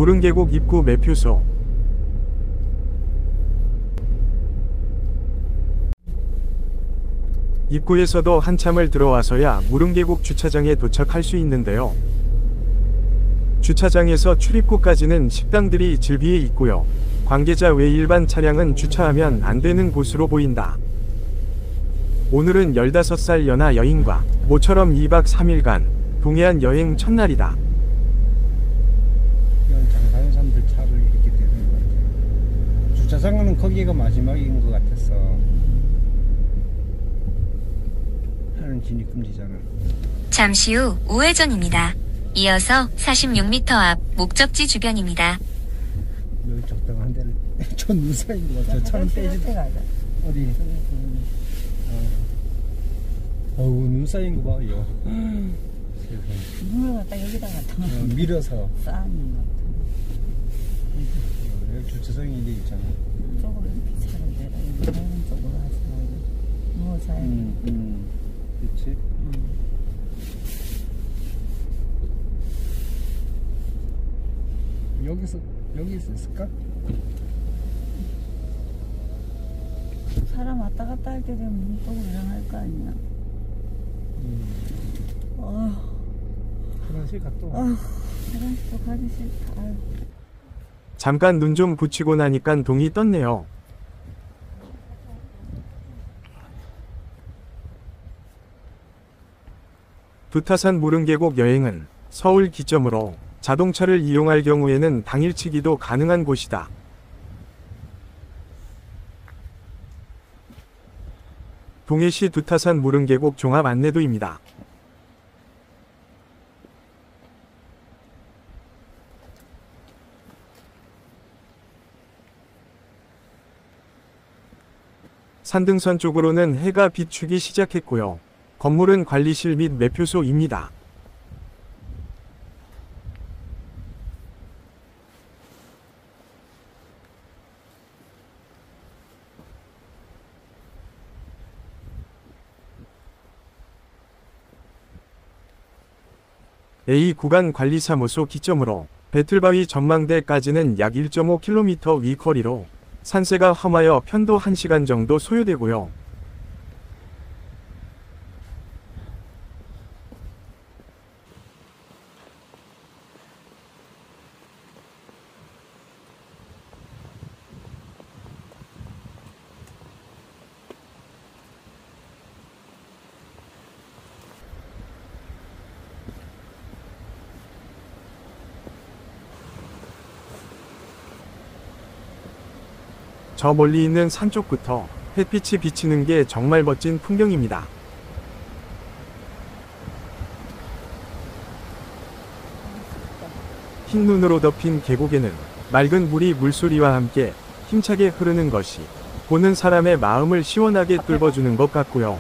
무릉계곡 입구 매표소. 입구에서도 한참을 들어와서야 무릉계곡 주차장에 도착할 수 있는데요. 주차장에서 출입구까지는 식당들이 즐비해 있고요. 관계자 외 일반 차량은 주차하면 안 되는 곳으로 보인다. 오늘은 15살 연하 여인과 모처럼 2박 3일간 동해안 여행 첫날이다. 장사하는 사람들 차를 이렇게 대는 것 같아요. 주차장은 거기가 마지막인 것 같았어. 하는 진입금지잖아. 잠시 후 우회전입니다. 이어서 46m 앞 목적지 주변입니다. 여기 적당한 데를 저 눈사인 것 같아. 차는 빼지도. 어디? 어우 눈사인 거 봐요. 물을 갖다 여기다가 밀어서 쌓는 것 같아. 여기 주차장이 이제 있잖아. 이쪽으로 이렇게 차를 내라. 이런 쪽으로 하지 말고 누워서 해야 그치? 여기 있을까? 사람 왔다 갔다 할 때 되면 이쪽으로 일어날 거 아니야. 화장실 갔다 와. 화장실도 가기 싫다. 아유. 잠깐 눈 좀 붙이고 나니깐 동이 떴네요. 두타산 무릉계곡 여행은 서울 기점으로 자동차를 이용할 경우에는 당일치기도 가능한 곳이다. 동해시 두타산 무릉계곡 종합 안내도입니다. 산등선 쪽으로는 해가 비추기 시작했고요. 건물은 관리실 및 매표소입니다. A 구간 관리사무소 기점으로 배틀바위 전망대까지는 약 1.5km 위거리로 산세가 험하여 편도 1시간 정도 소요되고요. 저 멀리 있는 산 쪽부터 햇빛이 비치는 게 정말 멋진 풍경입니다. 흰 눈으로 덮인 계곡에는 맑은 물이 물소리와 함께 힘차게 흐르는 것이 보는 사람의 마음을 시원하게 뚫어주는 것 같고요.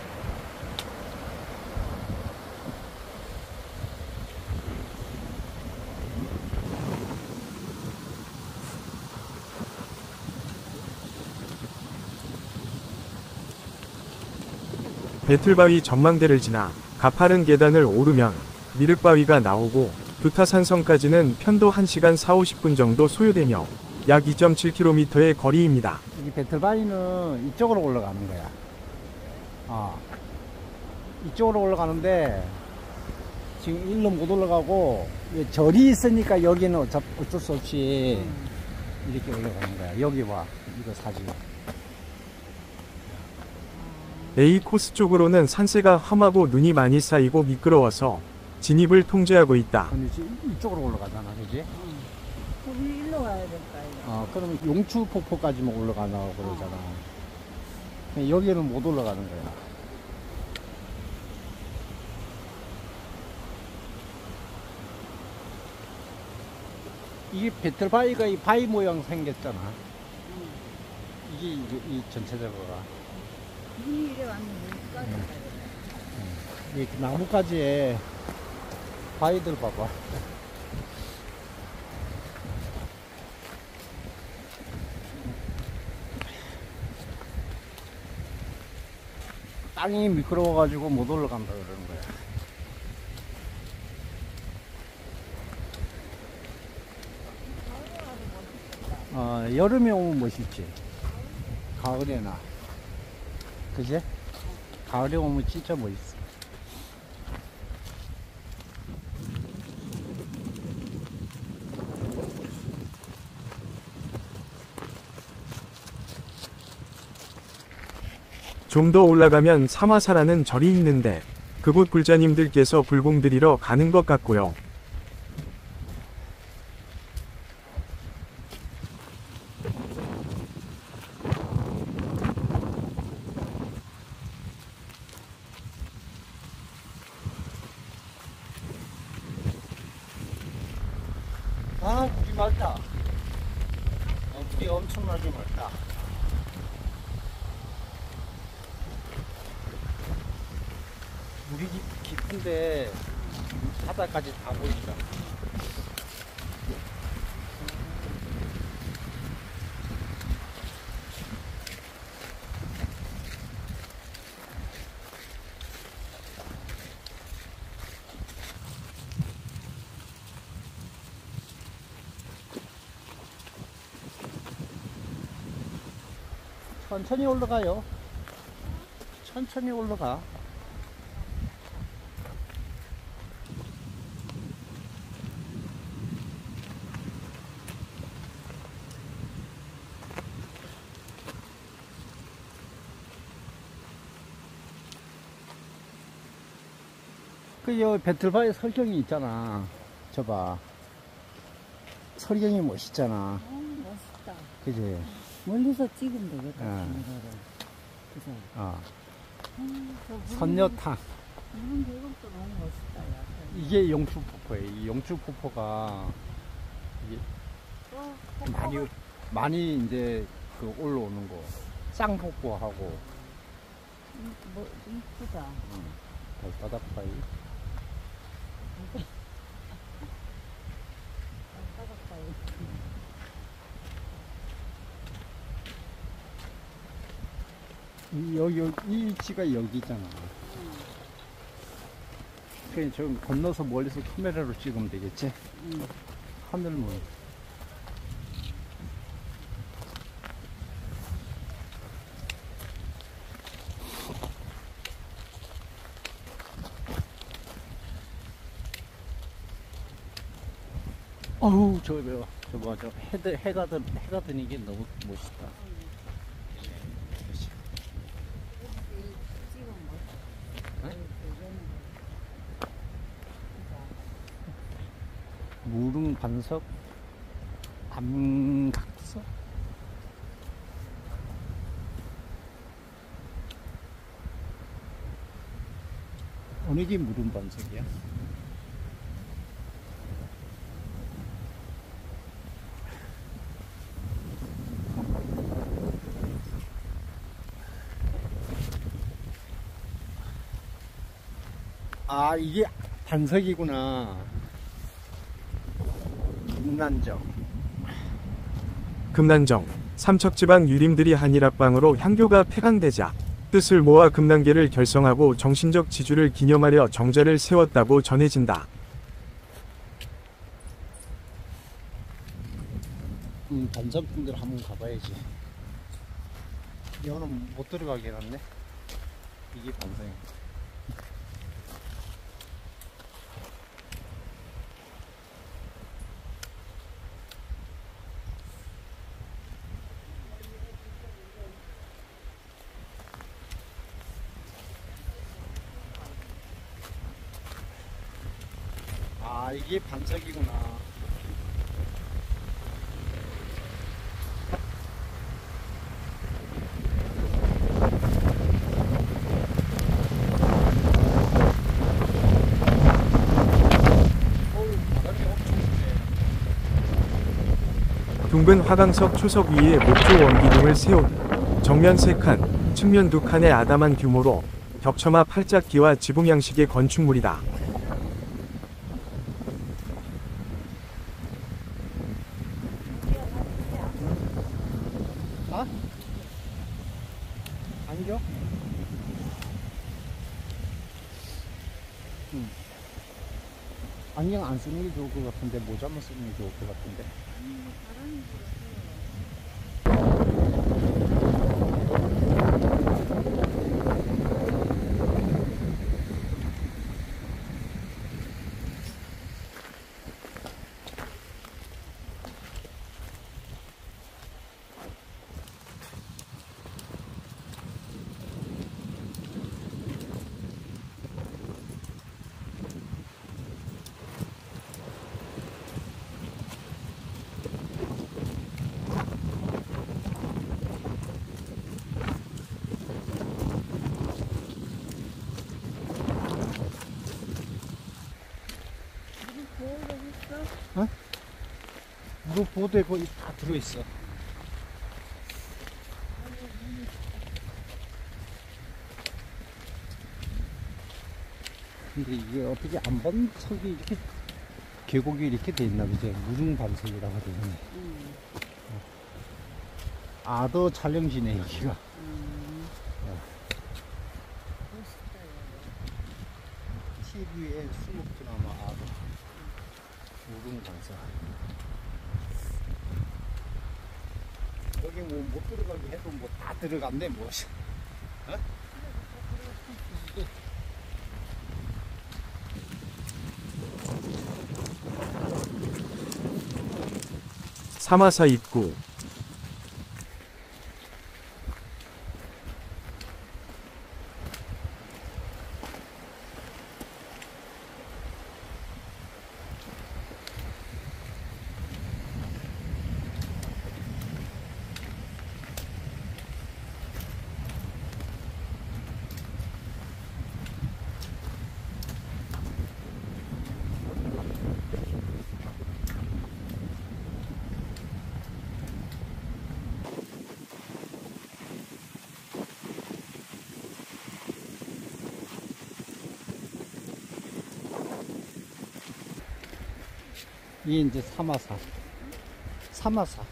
배틀바위 전망대를 지나 가파른 계단을 오르면 미륵바위가 나오고 두타산성까지는 편도 1시간 40-50분 정도 소요되며 약 2.7km의 거리입니다. 이 배틀바위는 이쪽으로 올라가는 거야. 이쪽으로 올라가는데 지금 일로 못 올라가고 절이 있으니까 여기는 어쩔 수 없이 이렇게 올라가는 거야. 여기 봐. 이거 사진. A 코스 쪽으로는 산세가 험하고 눈이 많이 쌓이고 미끄러워서 진입을 통제하고 있다. 이쪽으로 올라가잖아, 그지? 우리 일로 가야 될까? 그러면 용추폭포까지만 올라가나 그러잖아. 여기는 못 올라가는 거야. 이게 배틀바위가 이 바위 모양 생겼잖아. 이게 이 전체적으로가. 이래 왔는데 이 나무가지에 바위들 봐봐. 땅이 미끄러워가지고 못 올라간다 그러는 거야. 여름에 오면 멋있지. 가을에나. 그제? 가을에 오면 진짜 멋있어. 좀 더 올라가면 삼화사라는 절이 있는데 그곳 불자님들께서 불공 드리러 가는 것 같고요. 아, 물이 맑다. 물이 엄청나게 맑다. 물이 깊은데 바다까지 다 보인다. 천천히 올라가요. 천천히 올라가. 여 배틀바에 설경이 있잖아. 저봐. 설경이 멋있잖아. 멋있다. 그지? 멀리서 찍으면 되겠다. 응. 그죠? 저 선녀탕. 이런 계곡도 너무 멋있다. 야. 이게 용추폭포예요. 이 용추폭포가 이게 많이 이제 그 올라오는 거. 쌍폭포하고. 뭐, 이쁘다. 바닷가에. 여기 이 위치가 여기잖아. 그냥 저 건너서 멀리서 카메라로 찍으면 되겠지? 하늘물. 어우, 저 해가 드는 게 너무 멋있다. 무릉 반석, 암각석. 어느 게 무릉 반석이야? 아, 이게 반석이구나. 금난정. 금난정, 삼척지방 유림들이 한일합방으로 향교가 폐강되자 뜻을 모아 금난계를 결성하고 정신적 지주를 기념하려 정자를 세웠다고 전해진다. 반석분들 한번 가봐야지. 이거는 못 들어가게 해놨네. 이게 반석이야. 아, 이게 반석이구나. 둥근 화강석 초석 위에 목조 원기둥을 세운 정면 3칸, 측면 2칸의 아담한 규모로 벽처마 팔짝기와 지붕 양식의 건축물이다. 아? 안겨? 안경 안 쓰는 게 좋을 것 같은데 모자만 쓰는 게 좋을 것 같은데. 무릎 보호대 거의 다 들어있어. 근데 이게 어떻게 안반석이 이렇게 계곡이 이렇게 돼 있나 보지. 무중반석이라고 되네. 아더 촬영지네 여기가. TV에 수목드라마 아더 무중반석. 여기 뭐 못 들어가게 해도 뭐 다 들어갔네 뭐. 어? 사마사 입구. 이 이제 사마사. 사마사.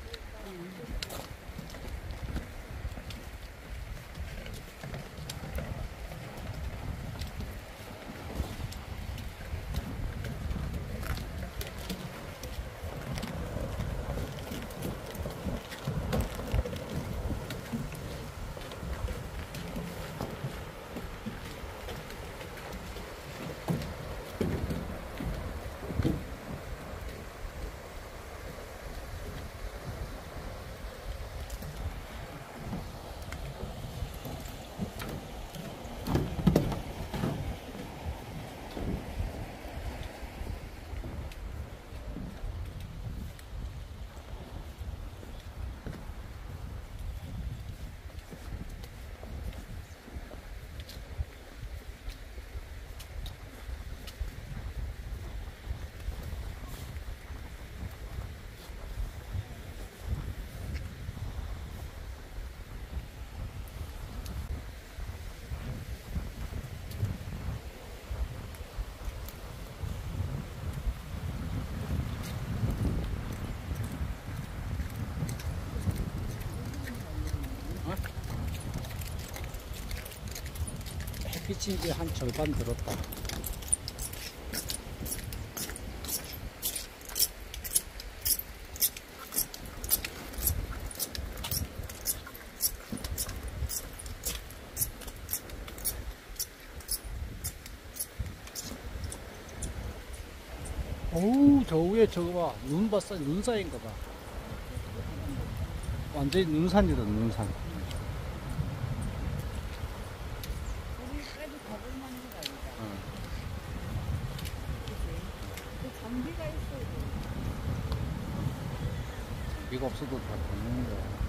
햇빛이 이제 한 절반 들었다. 어우, 저 위에 저거 봐. 눈 봤어? 눈 쌓인 거 봐. 완전히 눈산이다, 눈산. 우리까지 가볼 만한 거 아니다. 그 장비가 있어야 돼. 비가 없어도 다 걷는 거야.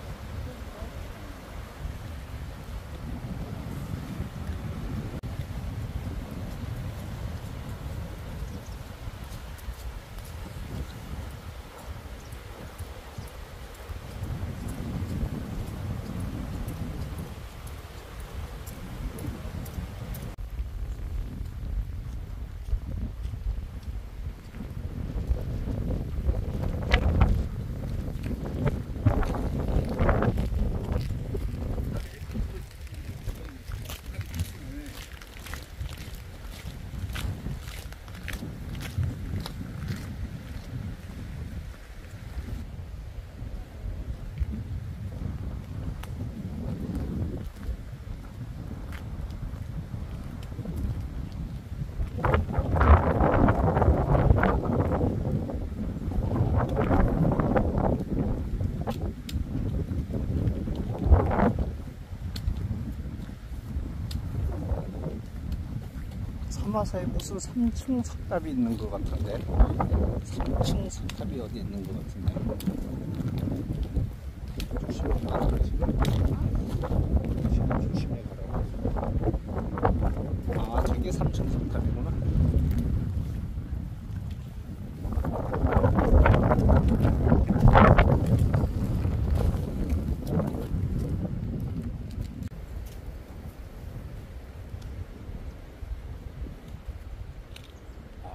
사마사에 무슨 3층 석탑이 있는 것 같은데. 3층 석탑이 어디 있는 것 같은데. 조심해 가라고 지금. 조심해 가라고. 아, 저게 3층 석탑이구나.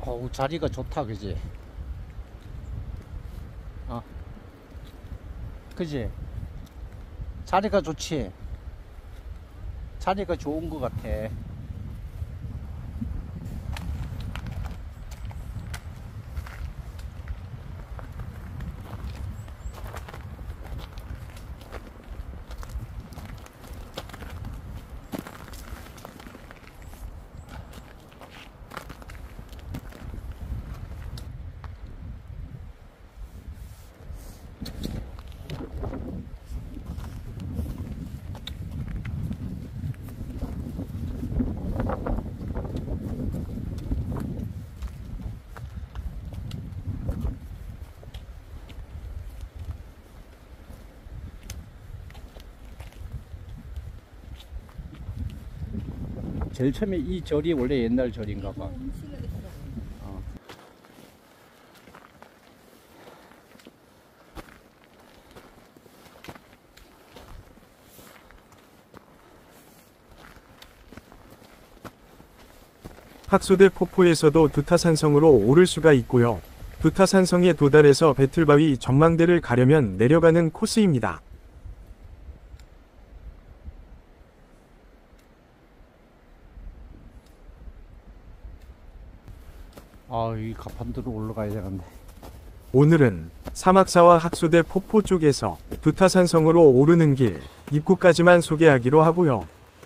어우, 자리가 좋다, 그지? 그지? 자리가 좋지? 자리가 좋은 것 같아. 제일 처음에 이 절이 원래 옛날 절인가 봐. 학소대 폭포에서도 두타산성으로 오를 수가 있고요. 두타산성에 도달해서 배틀바위 전망대를 가려면 내려가는 코스입니다. 아, 이 가판도로 올라가야 되는데. 오늘은 사막사와 학소대 폭포 쪽에서 두타산성으로 오르는 길 입구까지만 소개하기로 하고요.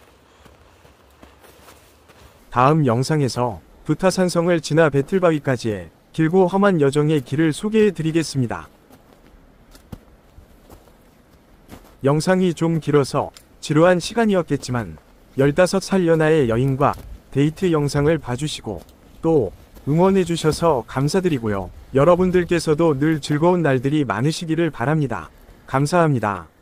다음 영상에서 두타산성을 지나 배틀바위까지의 길고 험한 여정의 길을 소개해 드리겠습니다. 영상이 좀 길어서 지루한 시간이었겠지만 15살 연하의 여인과 데이트 영상을 봐주시고 또 응원해주셔서 감사드리고요. 여러분들께서도 늘 즐거운 날들이 많으시기를 바랍니다. 감사합니다.